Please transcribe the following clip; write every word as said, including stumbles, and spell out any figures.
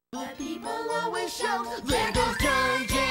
The people always shout, there goes John Jay.